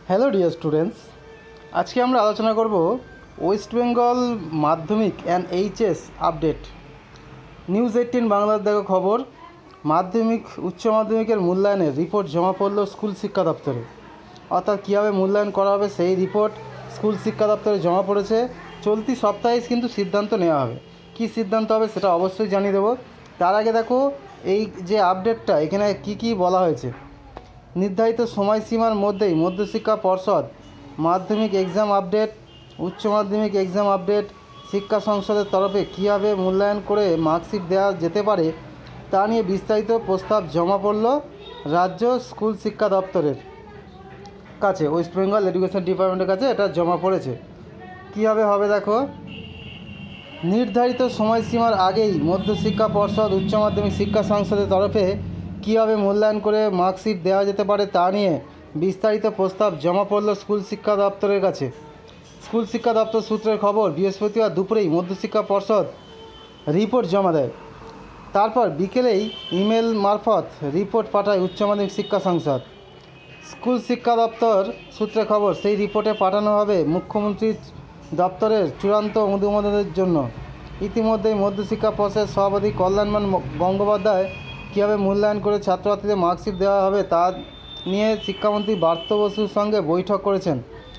Hello dear students, আজকে আমরা আলোচনা করব ওয়েস্ট বেঙ্গল মাধ্যমিক অ্যান্ড এইচএস আপডেট। নিউজ 18 বাংলার দেখো খবর, মাধ্যমিক উচ্চ মাধ্যমিকের মূল্যায়নের রিপোর্ট জমা পড়ল স্কুল শিক্ষা দপ্তরে। অর্থাৎ কীভাবে মূল্যায়ন করা হবে সেই রিপোর্ট স্কুল শিক্ষা দপ্তরে জমা পড়েছে। চলতি সপ্তাহে কিন্তু সিদ্ধান্ত নেওয়া হবে। কী সিদ্ধান্ত হবে সেটা অবশ্যই জানিয়ে দেবো। তার আগে দেখো এই যে আপডেটটা, এখানে কি বলা হয়েছে। নির্ধারিত সময়সীমার মধ্যেই মধ্যশিক্ষা পর্ষদ মাধ্যমিক এক্সাম আপডেট, উচ্চ মাধ্যমিক এক্সাম আপডেট শিক্ষা সংসদের তরফে কীভাবে মূল্যায়ন করে মার্কশিট দেওয়া যেতে পারে তা নিয়ে বিস্তারিত প্রস্তাব জমা পড়ল রাজ্য স্কুল শিক্ষা দপ্তরের কাছে, ওয়েস্ট বেঙ্গল এডুকেশন ডিপার্টমেন্টের কাছে এটা জমা পড়েছে। কীভাবে হবে দেখো, নির্ধারিত সময়সীমার আগেই মধ্যশিক্ষা পর্ষদ উচ্চ মাধ্যমিক শিক্ষা সংসদের তরফে কীভাবে মূল্যায়ন করে মার্কশিট দেওয়া যেতে পারে তা নিয়ে বিস্তারিত প্রস্তাব জমা পড়ল স্কুল শিক্ষা দপ্তরের কাছে। স্কুল শিক্ষা দপ্তর সূত্রের খবর, বৃহস্পতিবার দুপুরেই মধ্যশিক্ষা পর্ষদ রিপোর্ট জমা দেয়। তারপর বিকেলেই ইমেল মারফত রিপোর্ট পাঠায় উচ্চ মাধ্যমিক শিক্ষা সংসদ। স্কুল শিক্ষা দপ্তর সূত্রে খবর, সেই রিপোর্টে পাঠানো হবে মুখ্যমন্ত্রীর দপ্তরের চূড়ান্ত অনুমোদনের জন্য। ইতিমধ্যেই মধ্যশিক্ষা পর্ষদের সভাপতি কল্যাণমান গঙ্গোপাধ্যায় কীভাবে মূল্যায়ন করে ছাত্রছাত্রীদের মার্কশিট দেওয়া হবে তা নিয়ে শিক্ষামন্ত্রী পার্থ বসুর সঙ্গে বৈঠক করেছেন।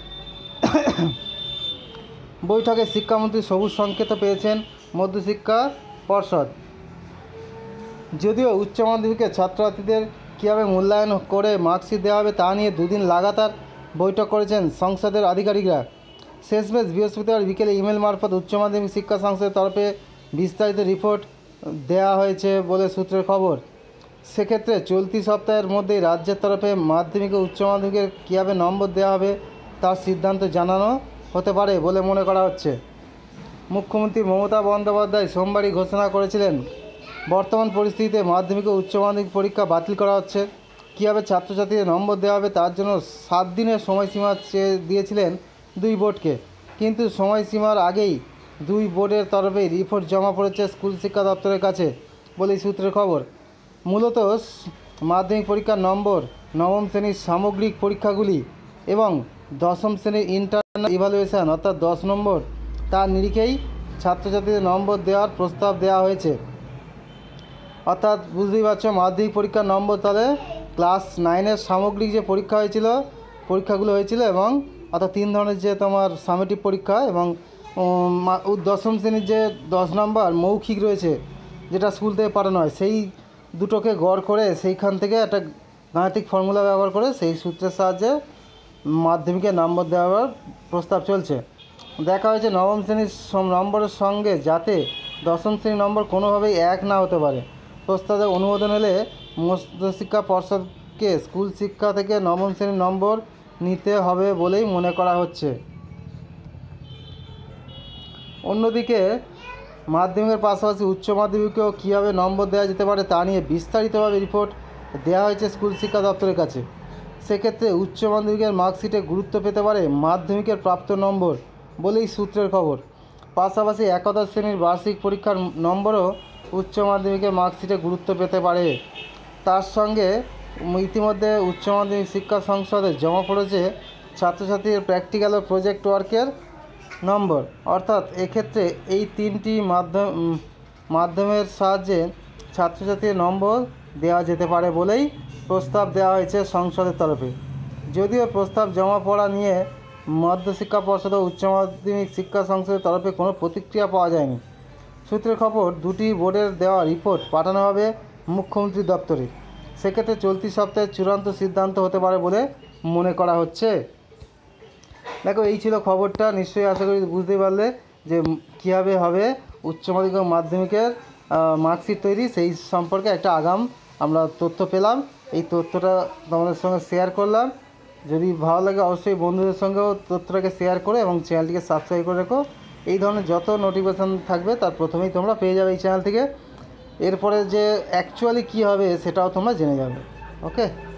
বৈঠকে শিক্ষামন্ত্রী সবুজ সংকেত পেয়েছেন মধ্যশিক্ষা পর্ষদ। যদিও উচ্চ মাধ্যমিকের ছাত্রছাত্রীদের কীভাবে মূল্যায়ন করে মার্কশিট দেওয়া হবে তা নিয়ে দুদিন লাগাতার বৈঠক করেছেন সংসদের আধিকারিকরা। শেষমেশ বৃহস্পতিবার বিকেলে ইমেল মারফত উচ্চ মাধ্যমিক শিক্ষা সংসদের তরফে বিস্তারিত রিপোর্ট দেওয়া হয়েছে বলে সূত্রের খবর। সেক্ষেত্রে চলতি সপ্তাহের মধ্যেই রাজ্যের তরফে মাধ্যমিক ও উচ্চ মাধ্যমিকের কীভাবে নম্বর দেওয়া হবে তার সিদ্ধান্ত জানানো হতে পারে বলে মনে করা হচ্ছে। মুখ্যমন্ত্রী মমতা বন্দ্যোপাধ্যায় সোমবারই ঘোষণা করেছিলেন, বর্তমান পরিস্থিতিতে মাধ্যমিক ও উচ্চ মাধ্যমিক পরীক্ষা বাতিল করা হচ্ছে। কীভাবে ছাত্রছাত্রীদের নম্বর দেওয়া হবে তার জন্য 7 দিনের সময়সীমা চেয়ে দিয়েছিলেন দুই বোর্ডকে, কিন্তু সময়সীমার আগেই দুই বোর্ডের তরফেই রিপোর্ট জমা পড়েছে স্কুল শিক্ষা দপ্তরের কাছে বলেই সূত্রের খবর। মূলত মাধ্যমিক পরীক্ষার নম্বর, নবম শ্রেণীর সামগ্রিক পরীক্ষাগুলি এবং দশম শ্রেণীর ইন্টারনাল ইভ্যালুয়েশন অর্থাৎ 10 নম্বর, তার নিরিখেই ছাত্রছাত্রীদের নম্বর দেওয়ার প্রস্তাব দেওয়া হয়েছে। অর্থাৎ বুঝতেই পারছো, মাধ্যমিক পরীক্ষার নম্বর তাহলে ক্লাস 9-এর সামগ্রিক যে পরীক্ষাগুলো হয়েছিল এবং অর্থাৎ 3 ধরনের যে তোমার সামেটিভ পরীক্ষা এবং দশম শ্রেণীর যে 10 নম্বর মৌখিক রয়েছে যেটা স্কুল থেকে পাঠানো হয়, সেই দুটোকে গড় করে সেইখান থেকে একটা গাণিতিক ফর্মুলা ব্যবহার করে সেই সূত্রের সাহায্যে মাধ্যমিকের নম্বর দেওয়ার প্রস্তাব চলছে। দেখা হয়েছে নবম শ্রেণীর নম্বরের সঙ্গে যাতে দশম শ্রেণীর নম্বর কোনোভাবেই এক না হতে পারে। প্রস্তাবে অনুমোদন এলে মধ্যশিক্ষা পর্ষদকে স্কুল শিক্ষা থেকে নবম শ্রেণীর নম্বর নিতে হবে বলেই মনে করা হচ্ছে। অন্যদিকে মাধ্যমিকের পাশাপাশি উচ্চ মাধ্যমিকেও কীভাবে নম্বর দেওয়া যেতে পারে তা নিয়ে বিস্তারিতভাবে রিপোর্ট দেওয়া হয়েছে স্কুল শিক্ষা দপ্তরের কাছে। সেক্ষেত্রে উচ্চ মাধ্যমিকের মার্কশিটে গুরুত্ব পেতে পারে মাধ্যমিকের প্রাপ্ত নম্বর বলেই সূত্রের খবর। পাশাপাশি একাদশ শ্রেণীর বার্ষিক পরীক্ষার নম্বরও উচ্চ মাধ্যমিকের মার্কশিটে গুরুত্ব পেতে পারে। তার সঙ্গে ইতিমধ্যে উচ্চ মাধ্যমিক শিক্ষা সংসদে জমা পড়েছে ছাত্রছাত্রীদের প্র্যাকটিক্যাল ও প্রজেক্ট ওয়ার্কের নম্বর। অর্থাৎ এক্ষেত্রে এই 3টি মাধ্যমের সাহায্যে ছাত্রছাত্রীদের নম্বর দেওয়া যেতে পারে বলেই প্রস্তাব দেওয়া হয়েছে সংসদের তরফে। যদিও প্রস্তাব জমা পড়া নিয়ে মধ্যশিক্ষা পর্ষদ ও উচ্চ মাধ্যমিক শিক্ষা সংসদের তরফে কোনো প্রতিক্রিয়া পাওয়া যায়নি। সূত্রের খবর, দুটি বোর্ডের দেওয়া রিপোর্ট পাঠানো হবে মুখ্যমন্ত্রীর দপ্তরে। সেক্ষেত্রে চলতি সপ্তাহে চূড়ান্ত সিদ্ধান্ত হতে পারে বলে মনে করা হচ্ছে। দেখো, এই ছিল খবরটা। নিশ্চয়ই আশা করি বুঝতে পারলে যে কীভাবে হবে উচ্চ মাধ্যমিক ও মাধ্যমিকের মার্কশিট তৈরি, সেই সম্পর্কে একটা আগাম আমরা তথ্য পেলাম। এই তথ্যটা তোমাদের সঙ্গে শেয়ার করলাম। যদি ভালো লাগে অবশ্যই বন্ধুদের সঙ্গেও তথ্যটাকে শেয়ার করে এবং চ্যানেলটিকে সাবস্ক্রাইব করে রেখো। এই ধরনের যত নোটিফিকেশান থাকবে তার প্রথমেই তোমরা পেয়ে যাবে এই চ্যানেল থেকে। এরপরে যে অ্যাকচুয়ালি কী হবে সেটাও তোমরা জেনে যাবে। ওকে।